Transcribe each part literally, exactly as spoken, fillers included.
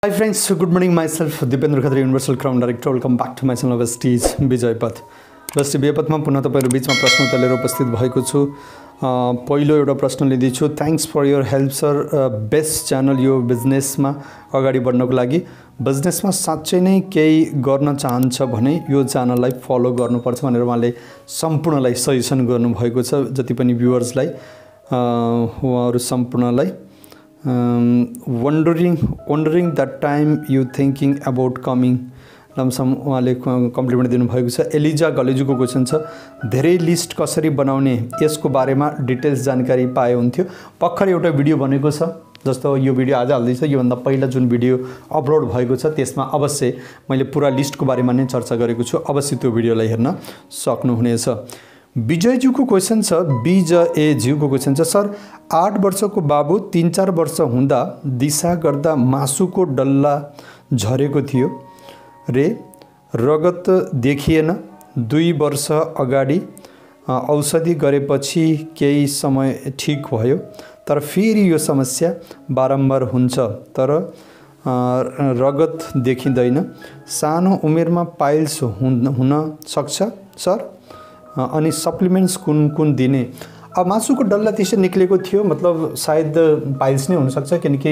Hi friends, good morning. Myself Dipendra Khatri, Universal Crown Director. Welcome back to my channel Vestige Vijaypath. Vestige विजयपथमा पुनः तपाईहरु बीचमा प्रश्न उत्तर लिएर उपस्थित भएको छु. पहिलो एउटा प्रश्न लिँदै छु. Thanks for your help sir. Best channel यो बिजनेसमा अगाडि बढ्नको लागि. बिजनेसमा साच्चै नै केही गर्न चाहन्छ भने यो च्यानललाई फलो गर्नुपर्छ भनेर उहाँले सम्पूर्णलाई सजेसन गर्नु भएको छ. जति पनि भ्युअर्सलाई उहाँहरु सम्पूर्णलाई wondering wondering that time you thinking about coming लमसम उहाँले कम्प्लिमेन्ट दिनुभएको छ. एलिजा गलेजुको क्वेसन छ, धेरै लिस्ट कसरी बनाउने यसको बारेमा डिटेल्स जानकारी पाए हुन्थ्यो. भर्खर एउटा भिडियो बनेको छ, जस्तो यो भिडियो आज हाल्दैछ, योभन्दा पहिला जुन भिडियो अपलोड भएको छ त्यसमा अवश्य मैले पुरा लिस्टको बारेमा नै चर्चा गरेको छु. अवश्य त्यो भिडियोलाई हेर्न सक्नुहुनेछ. विजयज्यूको क्वेसन छ, विजयज्यूको क्वेसन छ, सर आठ वर्षको बाबु तीन चार वर्ष हुँदा दिशा गर्दा मासुको डल्ला झरेको थियो रे, रगत देखिएन. दुई वर्ष अगाडि औषधि गरेपछि केही समय ठीक भयो, तर फेरि यो समस्या बारम्बार हुन्छ, तर रगत देखिँदैन. सानो उमेरमा पाइल्स हुन हुन सक्छ सर, अनि सप्लिमेन्ट्स कुन कुन दिने. अब मासुको डल्ला त्यसै निक्लेको थियो, मतलब सायद पाइल्स नै हुनसक्छ, किनकि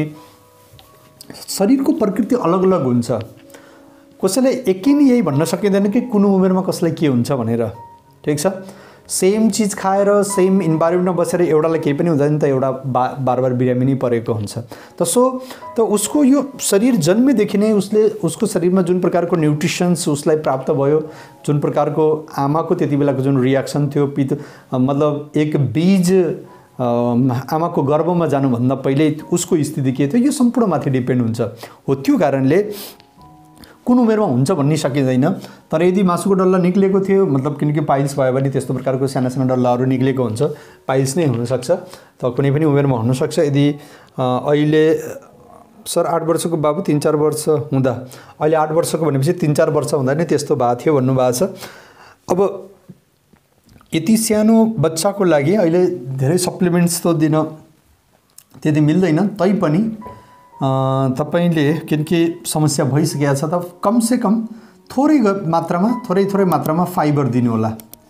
शरीरको प्रकृति अलग अलग हुन्छ. कसैलाई एकै नै यही भन्न सकिँदैन कि कुन उमेरमा कसलाई के हुन्छ भनेर. ठिक छ, सेम चिज खाएर सेम इन्भाइरोमेन्टमा बसेर एउटालाई केही पनि हुँदैन त एउटा बा बार बार बिरामी नै परेको हुन्छ. त सो त उसको यो शरीर जन्मेदेखि नै उसले उसको शरीरमा जुन प्रकारको न्युट्रिसन्स उसलाई प्राप्त भयो, जुन प्रकारको आमाको त्यति बेलाको जुन रियाक्सन थियो, पित मतलब एक बीज आमाको गर्भमा जानुभन्दा पहिले उसको स्थिति के थियो, यो सम्पूर्ण माथि डिपेन्ड हुन्छ. हो त्यो कारणले कुन उमेरमा हुन्छ भन्ने सकिँदैन. तर यदि मासुको डल्ला निक्लेको थियो, मतलब किनकि पाइल्स भयो भने त्यस्तो प्रकारको साना साना डल्लाहरू निक्लेको हुन्छ, पाइल्स नै हुनसक्छ, त कुनै पनि उमेरमा हुनसक्छ. यदि अहिले सर आठ वर्षको बाबु तीन चार वर्ष हुँदा, अहिले आठ वर्षको भनेपछि तीन चार वर्ष हुँदा नै त्यस्तो भएको थियो भन्नुभएको छ. अब यति सानो बच्चाको लागि अहिले धेरै सप्लिमेन्ट्स त दिन त्यति मिल्दैन, तैपनि तपाईले किनकि समस्या भइसकेको छ, त कमसेकम थोरै मात्रामा थोरै थोरै मात्रामा फाइबर दिनु होला.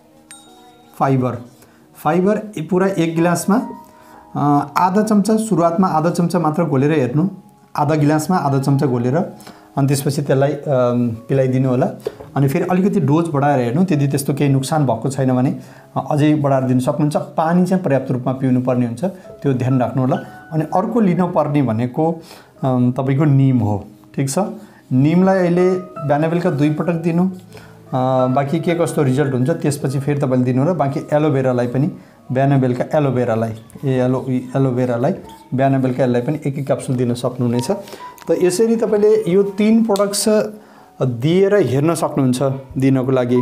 फाइबर फाइबर पुरा एक गिलासमा आधा चम्चा, सुरुवातमा आधा चम्चा मात्र घोलेर हेर्नु, आधा गिलासमा आधा चम्चा घोलेर, अनि त्यसपछि त्यसलाई पिलाइदिनु होला. अनि फेरि अलिकति डोज बढाएर हेर्नु, त्यदि त्यस्तो केही नोक्सान भएको छैन भने अझै बढाएर दिन सक्नुहुन्छ. पानी चाहिँ पर्याप्त रूपमा पिउनु पर्ने हुन्छ, त्यो ध्यान राख्नु होला. अनि अर्को लिनु पर्ने भनेको तपाईको नीम हो. ठिक छ, नीमलाई अहिले बिहान बेलुका दुई पटक दिनु, बाँकी के कस्तो रिजल्ट हुन्छ त्यसपछि फेरि तपाईँले दिनु होला. बाँकी एलोभेरालाई पनि बिहान बेलुका एलोभेरालाई ए एलो एलोभेरालाई बिहान बेलुका यसलाई पनि एक एक क्याप्सुल दिन सक्नुहुनेछ. त यसरी तपाईँले यो तीन प्रोडक्ट्स दिएर हेर्न सक्नुहुन्छ दिनको लागि.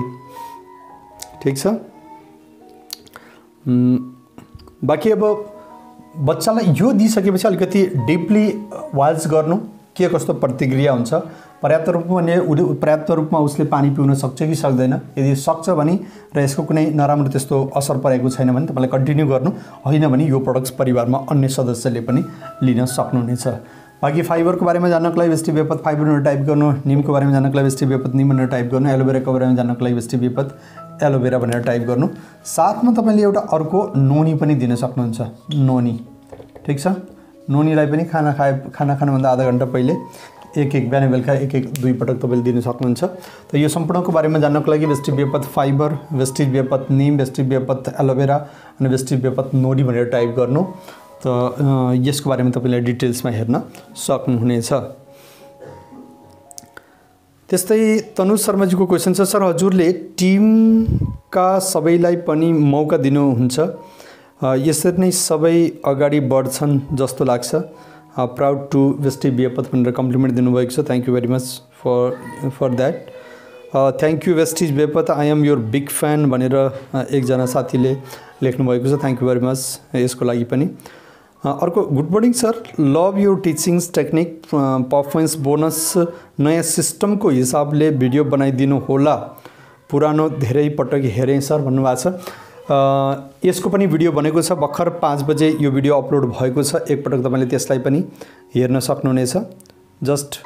ठिक छ, बाँकी अब बच्चालाई यो दिइसकेपछि अलिकति डिपली वाच गर्नु, के कस्तो प्रतिक्रिया हुन्छ. पर्याप्त रूपमा भने पर्याप्त रूपमा उसले पानी पिउन सक्छ कि सक्दैन. यदि सक्छ भने र यसको कुनै नराम्रो त्यस्तो असर परेको छैन भने तपाईँलाई कन्टिन्यू गर्नु, होइन भने यो प्रोडक्ट्स परिवारमा अन्य सदस्यले पनि लिन सक्नुहुनेछ. बाँकी फाइबरको बारेमा जान्नको लागि वेस्टिज विजयपथ फाइबर भनेर टाइप गर्नु, निमको बारेमा जान्नको लागि वेस्टिज विजयपथ निम भनेर टाइप गर्नु, एलोभेराको बारेमा जान्नको लागि वेस्टिज विजयपथ एलोभेरा भनेर टाइप गर्नु. साथमा तपाईँले एउटा अर्को नोनी पनि दिन सक्नुहुन्छ, नोनी. ठिक छ, नोनीलाई पनि खाना खाए खाना खानुभन्दा आधा घन्टा पहिले एक एक बिहान बेलुका एक एक दुई पटक तपाईँले दिन सक्नुहुन्छ. त यो सम्पूर्णको बारेमा जान्नको लागि Vestige Vijaypath fibre, Vestige Vijaypath neem, Vestige Vijaypath aloe vera अनि वेस्टिज विजयपथ नोनी भनेर टाइप गर्नु. त यसको बारेमा तपाईँले डिटेल्समा हेर्न सक्नुहुनेछ. त्यस्तै तनु शर्माजीको क्वेसन छ, सर हजुरले टिमका सबैलाई पनि मौका दिनुहुन्छ, यसरी नै सबै अगाडि बढ्छन् जस्तो लाग्छ. प्राउड टु वेस्टिज विजयपथ भनेर कम्प्लिमेन्ट दिनुभएको छ. Thank you very much for for that. Thank you Vestige Vijaypath, I am your big fan भनेर एकजना साथीले लेख्नुभएको छ. थ्याङ्क यू भेरी मच यसको लागि पनि. अर्को, good morning sir, love your teachings technique, performance bonus नयाँ सिस्टमको हिसाबले भिडियो बनाइदिनु होला, पुरानो धेरै पटक हेरेँ सर भन्नुभएको छ. यसको पनि भिडियो बनेको छ, भर्खर पाँच बजे यो भिडियो अपलोड भएको छ. एकपटक तपाईँले त्यसलाई पनि हेर्न सक्नुहुनेछ. जस्ट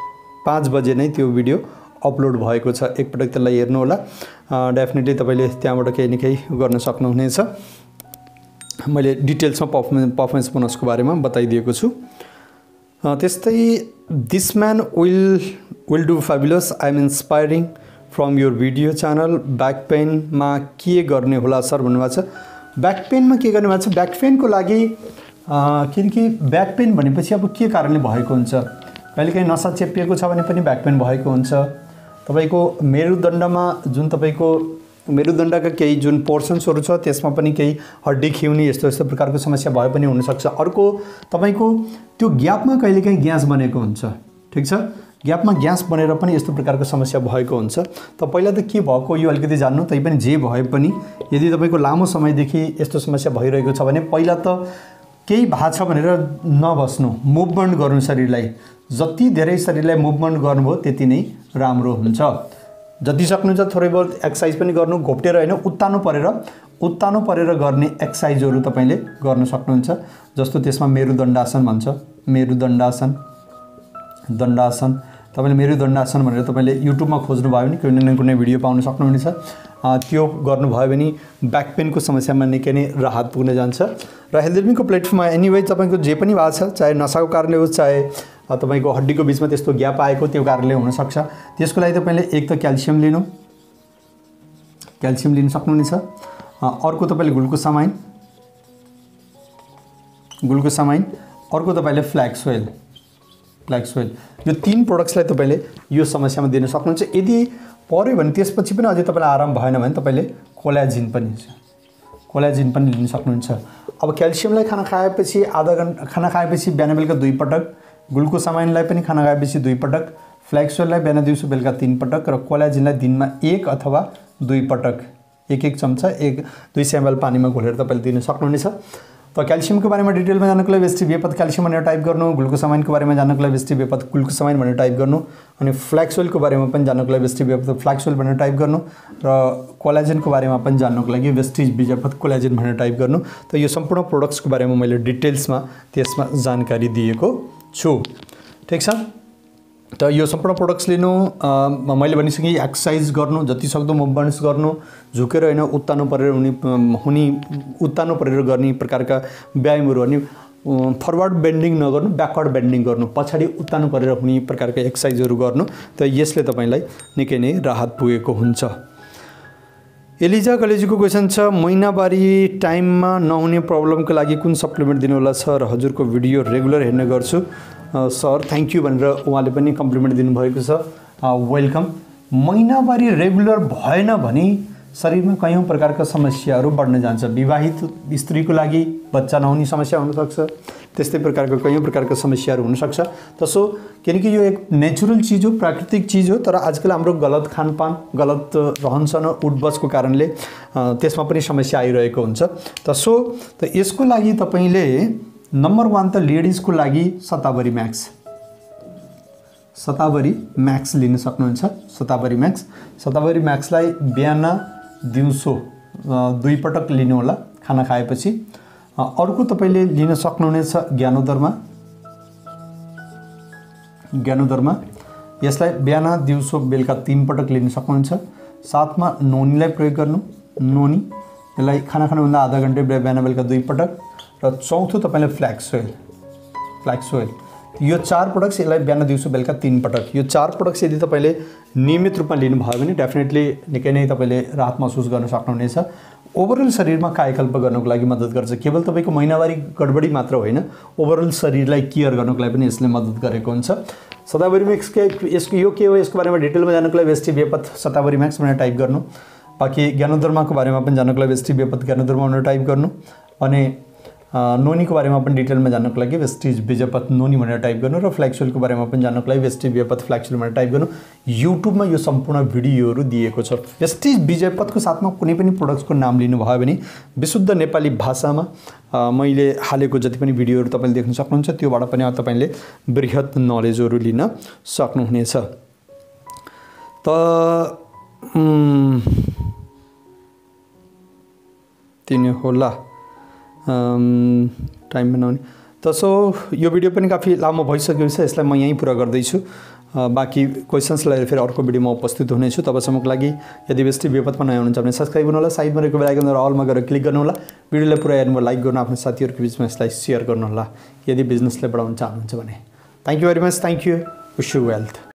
पाँच बजे नै त्यो भिडियो अपलोड भएको छ। एकपटक त्यसलाई हेर्नु होला, डेफिनेटली तपाईले त्यहाँबाट केही न केही गर्न सक्नुहुनेछ। मैले डिटेल्समा पर्फर्मेन्स पर्फर्मेन्स बोनसको बारेमा बताइदिएको छु। त्यस्तै this man will will do fabulous, I am inspiring from your video channel. Back पेनमा के गर्ने होला सर भन्नुभएको छ। ब्याक पेनमा के गर्ने भएको छ, ब्याक पेनको लागि किनकि ब्याक पेन भनेपछि अब के कारणले भएको हुन्छ, कहिलेकाहीँ नसा चेपिएको छ भने पनि ब्याक पेन भएको हुन्छ। तपाईको मेरुदण्डमा जुन तपाईको मेरुदण्डका केही जुन पोर्सन्सहरू छ त्यसमा पनि केही हड्डी खिउने यस्तो यस्तो प्रकारको समस्या भए पनि हुनसक्छ। अर्को तपाईको त्यो ग्यापमा कहिलेकाहीँ ग्यास बनेको हुन्छ, ठिक छ, ग्यापमा ग्यास बनेर पनि यस्तो प्रकारको समस्या भएको हुन्छ। त पहिला त के भएको यो अलिकति जान्नु, तै पनि जे भए पनि यदि तपाईको लामो समयदेखि यस्तो समस्या भइरहेको छ भने पहिला त केही भएको छ भनेर नबस्नु, मुभमेन्ट गर्नु शरीरलाई। जति धेरै शरीरलाई मुभमेन्ट गर्नुभयो त्यति नै राम्रो हुन्छ। जति सक्नुहुन्छ थोरै बहुत एक्सर्साइज पनि गर्नु, घोप्टेर हैन, उत्तानो परेर उत्तानो परेर गर्ने एक्सर्साइजहरू तपाईले गर्न सक्नुहुन्छ। जस्तो त्यसमा मेरुदण्डासन भन्छ, मेरुदण्डासन, दण्डासन। तपाईले मेरुदण्डासन भनेर तपाईले युट्युबमा खोज्नु भयो भने कुनै न कुनै भिडियो पाउन सक्नुहुनेछ। त्यो गर्नुभयो भने ब्याक पेनको समस्यामा निकै नै राहत पुग्न जान्छ। र हेल्थ लिभिङको प्लेटफर्ममा एनीवे तपाईको जे पनि भएको छ, चाहे नसाको कारणले होस्, चाहे तपाईको हड्डीको बीचमा त्यस्तो ग्याप आएको त्यो कारणले हुन सक्छ, त्यसको लागि तपाईले एक त क्याल्सियम लिनु, क्याल्सियम लिन सक्नुहुनेछ। अर्को तपाईले ग्लुकोसामाइन, ग्लुकोसामाइन, अर्को तपाईले फ्ल्याक्स ओइल, फ्ल्याक्स ओइल। यो तीन प्रोडक्ट्सलाई तपाईले यो समस्यामा दिन सक्नुहुन्छ। यदि पर्यो भने त्यसपछि पनि अझै तपाईलाई आराम भएन भने तपाईले कोलाजिन पनि कोलाजिन पनि लिन सक्नुहुन्छ। अब क्याल्सियमलाई खाना खाएपछि आधा घण्टा खाना खाएपछि बिहान बेलुका दुई पटक, ग्लुकोसामाइनलाई पनि खाना खाएपछि दुई पटक, फ्ल्याक्स ओइललाई बिहान दिउँसो बेलुका तीन पटक र कोलाजिनलाई दिनमा एक अथवा दुई पटक एक एक चम्चा एक दुई सय एमएल पानीमा घोलेर तपाईले दिन सक्नुहुनेछ। त क्याल्सियमको बारेमा डिटेलमा जान्नको लागि वेस्टी बेपत क्याल्सियम भनेर टाइप गर्नु, ग्लुकोसामाइनको बारेमा जान्नको लागि वेस्टी बेपत ग्लुकोसामाइन भनेर टाइप गर्नु, अनि फ्ल्याक्स ओइलको बारेमा पनि जान्नको लागि वेस्टी बेपत फ्ल्याक्स ओइल भनेर टाइप गर्नु, र कोलाजिनको बारेमा पनि जान्नको लागि वेस्टिज बेपत कोलाजिन भनेर टाइप गर्नु। त यो सम्पूर्ण प्रोडक्ट्सको बारेमा मैले डिटेल्समा त्यसमा जानकारी दिएको छु, ठिक छ। त यो सम्पूर्ण प्रोडक्ट्स लिनु, मैले भनिसकेँ एक्सर्साइज गर्नु, जति सक्दो मुभमेन्ट्स गर्नु, झुकेर हैन उत्तानो परेर हुने हुने उत्तानो परेर गर्ने प्रकारका व्यायामहरू, अनि फरवर्ड बेन्डिङ नगर्नु, ब्याकवर्ड बेन्डिङ गर्नु, पछाडि उत्तानो परेर हुने प्रकारका एक्सर्साइजहरू गर्नु। त यसले तपाईलाई निकै नै राहत पुगेको हुन्छ। एलिजा कलेजीको क्वेसन छ, महिनावारी टाइममा नहुने प्रब्लमको लागि कुन सप्लिमेन्ट दिनु होला सर? हजुरको भिडियो रेगुलर हेर्ने गर्छु सर, थ्याङ्क यू भनेर उहाँले पनि कम्प्लिमेन्ट दिनुभएको छ, वेलकम। महिनावारी रेगुलर भएन भने शरीरमा कयौँ प्रकारका समस्याहरू बढ्न जान्छ। विवाहित स्त्रीको लागि बच्चा नहुने समस्या हुनसक्छ, त्यस्तै प्रकारको कयौँ प्रकारका समस्याहरू हुनसक्छ। तसो किनकि यो एक नेचुरल चिज हो, प्राकृतिक चिज हो, तर आजकल हाम्रो गलत खानपान, गलत रहनसहन, उठबसको कारणले त्यसमा पनि समस्या आइरहेको हुन्छ। तसो त यसको लागि तपाईले नम्बर वान त लेडिजको लागि शतावरी म्याक्स, शतावरी म्याक्स लिन सक्नुहुन्छ। शतावरी म्याक्स, शतावरी म्याक्सलाई बिहान दिउँसो दुई पटक लिनु होला खाना खाएपछि। अर्को तपाईले लिन सक्नुहुनेछ ज्ञानोदरमा, ज्ञानोदरमा, यसलाई बिहान दिउँसो बेलुका तीन पटक लिन सक्नुहुन्छ। साथमा नोनीलाई प्रयोग गर्नु, नोनी, यसलाई खाना खानुभन्दा आधा घन्टा बिहान बेलुका दुई पटक। र चौथो तपाईले फ्ल्याक्स ओइल, फ्ल्याक्स ओइल, यो चार प्रोडक्ट्स यसलाई बिहान दिउँसो बेलुका तीन पटक। यो चार प्रोडक्ट्स यदि तपाईले नियमित रूपमा लिनुभयो भने डेफिनेटली निकै नै तपाईले राहत महसुस गर्न सक्नुहुनेछ। ओभरअल शरीरमा कायाकल्प गर्नको लागि मद्दत गर्छ। केवल तपाईको महिनावारी गडबडी मात्र होइन, ओभरअल शरीरलाई केयर गर्नको लागि पनि यसले मद्दत गरेको हुन्छ। शतावरी म्याक्स के यसको यो के हो, यसको बारेमा डिटेलमा जान्नको लागि वेस्टी बेपत शतावरी म्याक्स भनेर टाइप गर्नु। बाँकी ज्ञानोदर्माको बारेमा पनि जान्नको लागि वेस्टी बेपत ज्ञानोदर्मा भनेर टाइप गर्नु, अनि नोनीको बारेमा पनि डिटेलमा जान्नको लागि वेस्टिज बेजपत नोनी भनेर टाइप गर्नु, र फ्ल्याक्स ओइलको बारेमा पनि जान्नको लागि वेस्टिज बेजपत फ्ल्याक्स ओइल भनेर टाइप गर्नु। युट्युबमा यो सम्पूर्ण भिडियोहरू दिएको छ। वेस्टिज बेजपतको साथमा कुनै पनि प्रोडक्ट्सको नाम लिनुभयो भने विशुद्ध नेपाली भाषामा मैले हालेको जति पनि भिडियोहरू तपाईले देख्न सक्नुहुन्छ, त्योबाट पनि तपाईले बृहत नलेजहरू लिन सक्नुहुनेछ। त तिनी होला टाइम बनाउने। तसो यो भिडियो पनि काफी लामो भइसकेको छ, यसलाई म यहीँ पुरा गर्दैछु। बाँकी क्वेसन्स लिएर फेरि अर्को भिडियोमा उपस्थित हुनेछु। तबसम्मको लागि यदि बेस्ट विपदमा नयाँ हुनुहुन्छ भने सब्सक्राइब गर्नु होला, साइडमा रहेको बेल आइकन अलमा गएर क्लिक गर्नु होला, भिडियोलाई पुरा हेर्नु, लाइक गर्नु, आफ्नो साथीहरूको बिचमा यसलाई सेयर गर्नु होला यदि बिजनेसलाई बढाउन चाहनुहुन्छ भने। Thank you very much, thank you, wish you wealth.